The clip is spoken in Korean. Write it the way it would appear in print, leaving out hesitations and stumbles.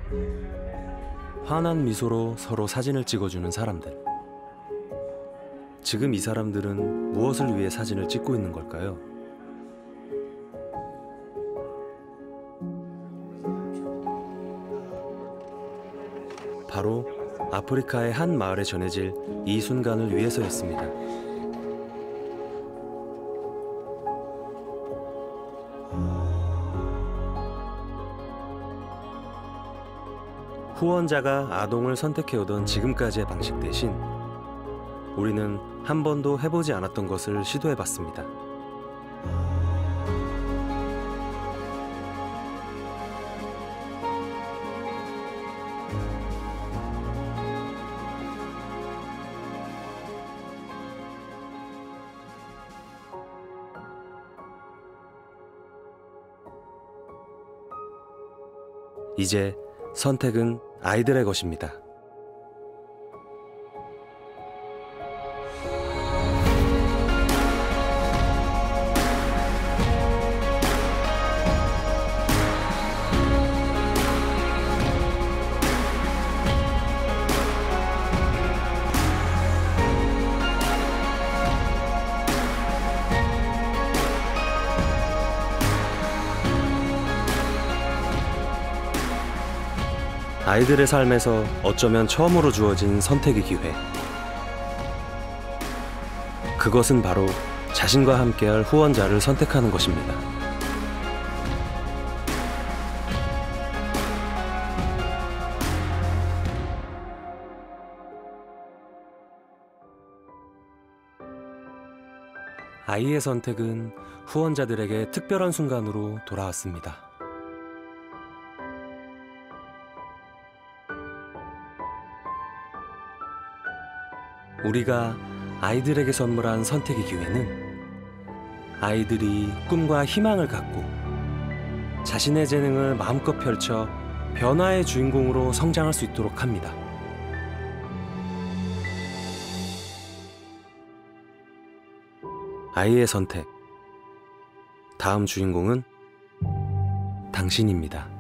환한 미소로 서로 사진을 찍어주는 사람들. 지금 이 사람들은 무엇을 위해 사진을 찍고 있는 걸까요? 바로 아프리카의 한 마을에 전해질 이 순간을 위해서였습니다. 후원자가 아동을 선택해오던 지금까지의 방식 대신 우리는 한 번도 해보지 않았던 것을 시도해봤습니다. 이제 선택은 아이들의 것입니다. 아이들의 삶에서 어쩌면 처음으로 주어진 선택의 기회. 그것은 바로 자신과 함께할 후원자를 선택하는 것입니다. 아이의 선택은 후원자들에게 특별한 순간으로 돌아왔습니다. 우리가 아이들에게 선물한 선택의 기회는 아이들이 꿈과 희망을 갖고 자신의 재능을 마음껏 펼쳐 변화의 주인공으로 성장할 수 있도록 합니다. 아이의 선택. 다음 주인공은 당신입니다.